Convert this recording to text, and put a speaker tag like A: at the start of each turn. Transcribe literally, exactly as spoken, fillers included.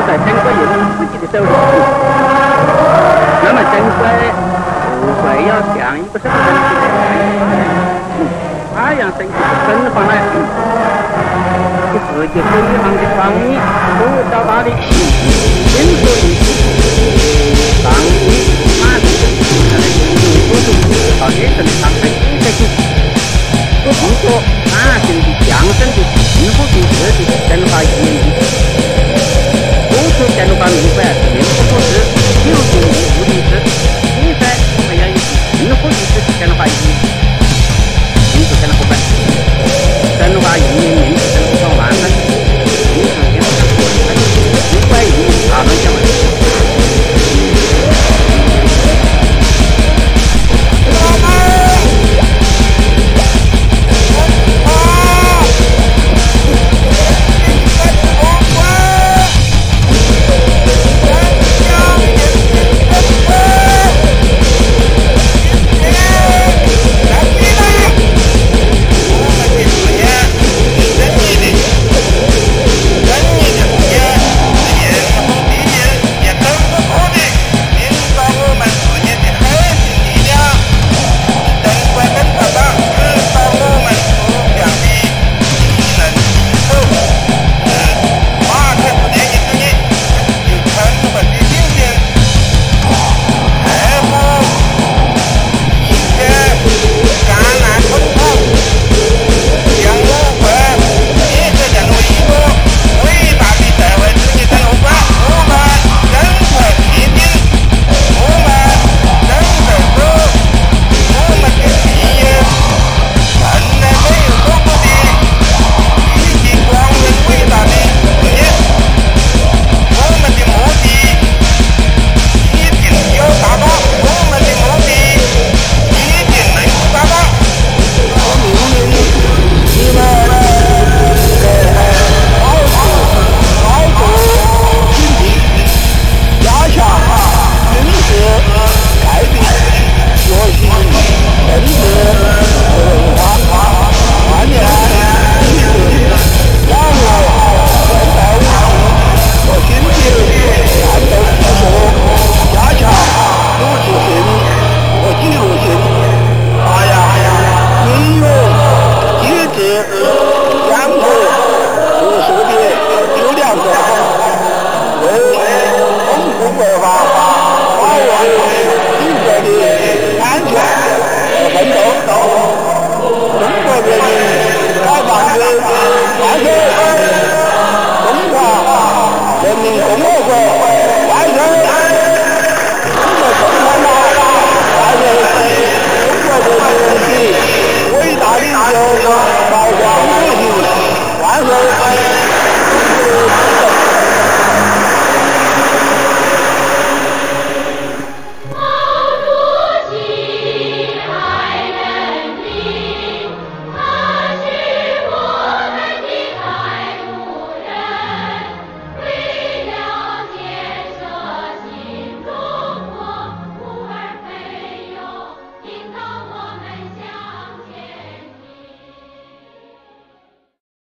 A: 在中国人民自己的手里。那么中国不会要像一个什么东西来发扬升级的分化来，以自己辉煌的创意所表达的任何一种抗议马克思来用多种到日本的常态建设性，不通过大型的象征的进步形式的文化意义。多数电路板命馆并不合适有用于固定式，现在还要有进步形式的电话意义。因此，电路板电话应用面电路板完善，经常电路板过程不管应用大乱讲了。
B: 伟大领袖。